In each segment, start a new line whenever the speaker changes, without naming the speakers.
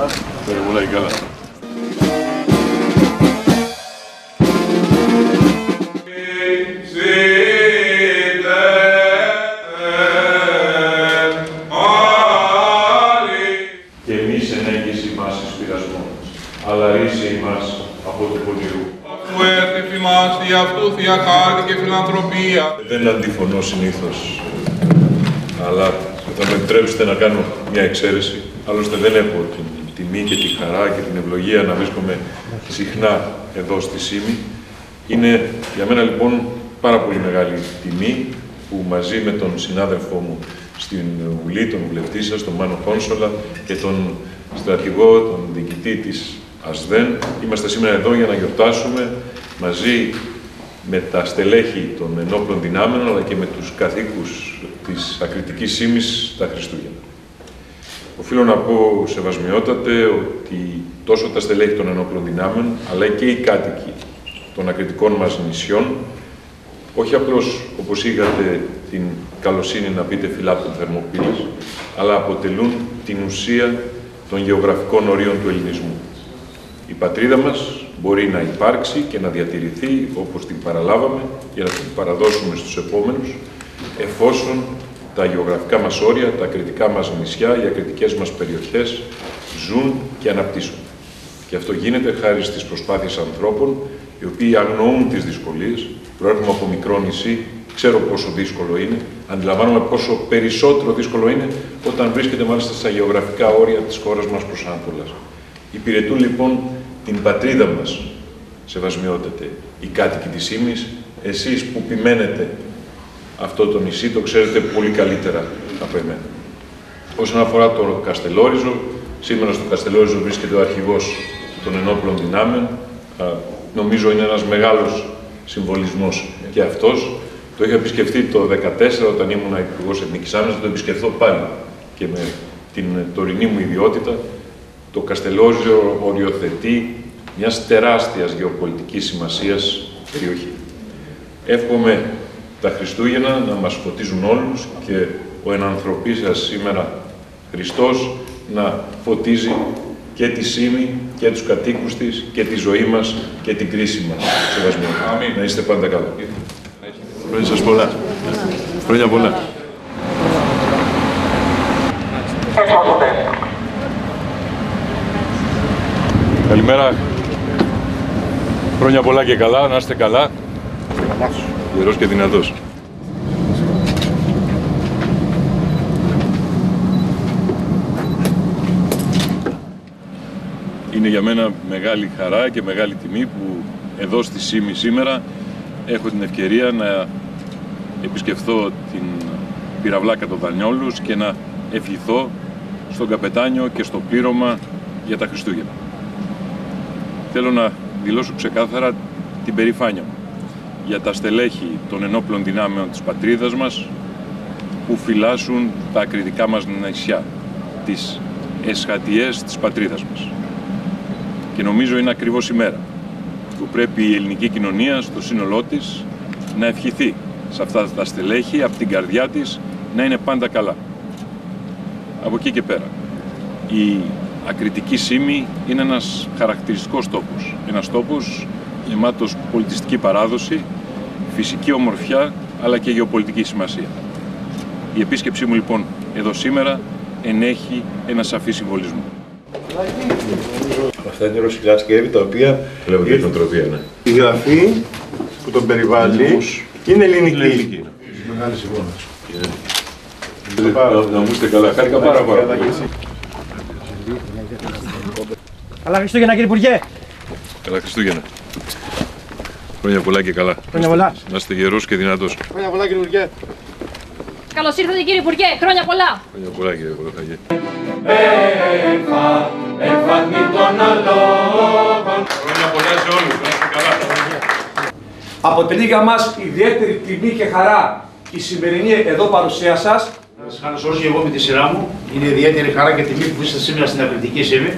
καλά.
Πολλά και καλά. Και εμείς ενέγγιση μας εις πειρασμό, αλλά ρίσε ημάς από το πονηρού.
Του έρθει φημάς δι' αυτού θεία χάρη και φιλανθρωπία.
Δεν αντιφωνώ συνήθως, αλλά θα με επιτρέψετε να κάνω μια εξαίρεση. Άλλωστε δεν έχω την τιμή και τη χαρά και την ευλογία να βρίσκομαι συχνά εδώ στη Σύμη. Είναι για μένα λοιπόν πάρα πολύ μεγάλη τιμή που μαζί με τον συνάδελφό μου στην Βουλή, τον βουλευτή σας, τον Μάνο Κόνσολα και τον στρατηγό, τον διοικητή της ΑΣΔΕΝ, είμαστε σήμερα εδώ για να γιορτάσουμε μαζί με τα στελέχη των ενόπλων δυνάμεων αλλά και με τους κατοίκους της Ακριτικής Σύμης τα Χριστούγεννα. Οφείλω να πω, σεβασμιότατε, ότι τόσο τα στελέχη των ενόπλων δυνάμεων αλλά και οι κάτοικοι των ακριτικών μας νησιών, όχι απλώς όπως είχατε την καλοσύνη να πείτε φυλάπτων Θερμοπύλης, αλλά αποτελούν την ουσία των γεωγραφικών ορίων του ελληνισμού. Η πατρίδα μας μπορεί να υπάρξει και να διατηρηθεί όπως την παραλάβαμε για να την παραδώσουμε στους επόμενους, εφόσον τα γεωγραφικά μας όρια, τα ακριτικά μας νησιά, οι ακριτικές μας περιοχές ζουν και αναπτύσσονται. Και αυτό γίνεται χάρη στις προσπάθειες ανθρώπων, οι οποίοι αγνοούν τις δυσκολίες. Προέρχομαι από μικρό νησί, ξέρω πόσο δύσκολο είναι, αντιλαμβάνομαι πόσο περισσότερο δύσκολο είναι όταν βρίσκεται μάλιστα στα γεωγραφικά όρια της χώρας μας προς Ανατολάς. Υπηρετούν λοιπόν την πατρίδα μας, σεβασμιότατε, οι κάτοικοι της Σύμης. Εσείς που επιμένετε αυτό το νησί το ξέρετε πολύ καλύτερα από εμένα. Όσον αφορά το Καστελόριζο, σήμερα στο Καστελόριζο βρίσκεται ο αρχηγός των ενόπλων δυνάμεων. Νομίζω είναι ένας μεγάλος συμβολισμός και αυτός. Το είχα επισκεφτεί το 2014 όταν ήμουν Υπουργός Εθνικής Άμυνας, θα το επισκεφθώ πάλι και με την τωρινή μου ιδιότητα. Το Καστελόριζο οριοθετεί μιας τεράστιας γεωπολιτικής σημασίας περιοχή. Εύχομαι τα Χριστούγεννα να μας φωτίζουν όλους και ο ενανθρωπής σας σήμερα Χριστός να φωτίζει και τη Σύμη και τους κατοίκους της και τη ζωή μας και την κρίση μας. Σεβασμιότατε. Να είστε πάντα καλά.
Χρόνια σας πολλά. Χρόνια πολλά.
Καλημέρα. Χρόνια πολλά και καλά. Να είστε καλά. Γερός και δυνατός. Είναι για μένα μεγάλη χαρά και μεγάλη τιμή που εδώ στη Σύμη σήμερα έχω την ευκαιρία να επισκεφθώ την πυραυλά Κατοδανιόλους και να ευχηθώ στον καπετάνιο και στο πλήρωμα για τα Χριστούγεννα. Θέλω να δηλώσω ξεκάθαρα την περηφάνεια μου για τα στελέχη των ενόπλων δυνάμεων της πατρίδας μας που φυλάσσουν τα ακριτικά μας νησιά, τις εσχατιές της πατρίδας μας. Και νομίζω είναι ακριβώς η μέρα που πρέπει η ελληνική κοινωνία στο σύνολό της να ευχηθεί σε αυτά τα στελέχη, από την καρδιά της, να είναι πάντα καλά. Από εκεί και πέρα, η Ακριτική Σύμη είναι ένας χαρακτηριστικός τόπος. Ένας τόπος γεμάτος πολιτιστική παράδοση, φυσική ομορφιά, αλλά και γεωπολιτική σημασία. Η επίσκεψή μου λοιπόν εδώ σήμερα ενέχει ένα σαφή συμβολισμό.
Αυτά είναι ρωσικά σκεύη τα οποία
Βλέπω και την οτροπία, ναι.
η γραφή που τον περιβάλλει είναι ελληνική.
Μεγάλη συμβόλαση.
Να μου είστε καλά. Χάρηκα πάρα πολύ.
Καλά Χριστούγεννα κύριε Υπουργέ.
Καλά Χριστούγεννα. Χρόνια πολλά και καλά.
Χρόνια πολλά.
Να είστε γερός και δυνατός.
Χρόνια πολλά κύριε Υπουργέ.
Καλώς ήρθατε κύριε Υπουργέ. Χρόνια πολλά.
Χρόνια πολλά κύριε Κολοχαγέ. Χρόνια πολλά σε όλους. Να είστε καλά.
Αποτελεί για μας ιδιαίτερη τιμή και χαρά η σημερινή εδώ παρουσία σας.
Να σας καλωσορίσω και εγώ με τη σειρά μου. Είναι ιδιαίτερη χαρά και τιμή που είστε σήμερα στην Ακριτική Σύμη.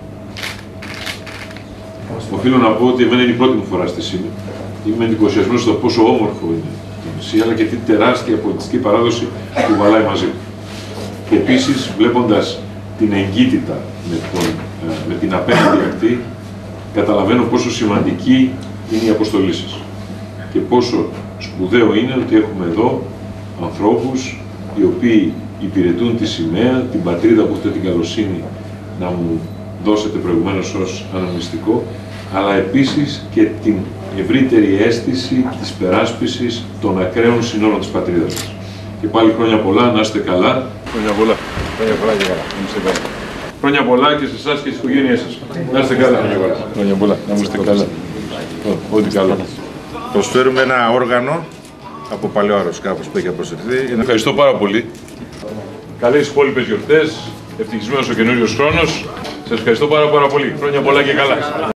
Οφείλω να πω ότι εμένα είναι η πρώτη μου φορά στη Σύμη. Είμαι εντυπωσιασμένος στο πόσο όμορφο είναι το νησί, αλλά και τι τεράστια πολιτιστική παράδοση που βαλάει μαζί. Και επίσης, βλέποντας την εγκύτητα με την απέναντι ακτή, καταλαβαίνω πόσο σημαντική είναι η αποστολή σας και πόσο σπουδαίο είναι ότι έχουμε εδώ ανθρώπους οι οποίοι υπηρετούν τη σημαία, την πατρίδα που έχετε την καλοσύνη να μου δώσετε προηγουμένως ως αναμνηστικό, αλλά επίσης και την ευρύτερη αίσθηση της περάσπισης των ακραίων συνόρων της πατρίδας μας. Και πάλι χρόνια πολλά, να είστε καλά. Χρόνια πολλά. Χρόνια πολλά και καλά. Να είστε καλά. Χρόνια πολλά και σε εσάς και στις οικογένειές σας. Να είστε καλά. Χρόνια πολλά. Να είστε καλά. Ό,τι καλό.
Προσφέρουμε ένα όργανο από παλαιό αεροσκάφος που έχει αποσυρθεί.
Ευχαριστώ πάρα πολύ. Καλές υπόλοιπες γιορτές. Ευτυχισμένος ο καινούριος χρόνος. Σας ευχαριστώ πάρα πολύ. Χρόνια πολλά και καλά.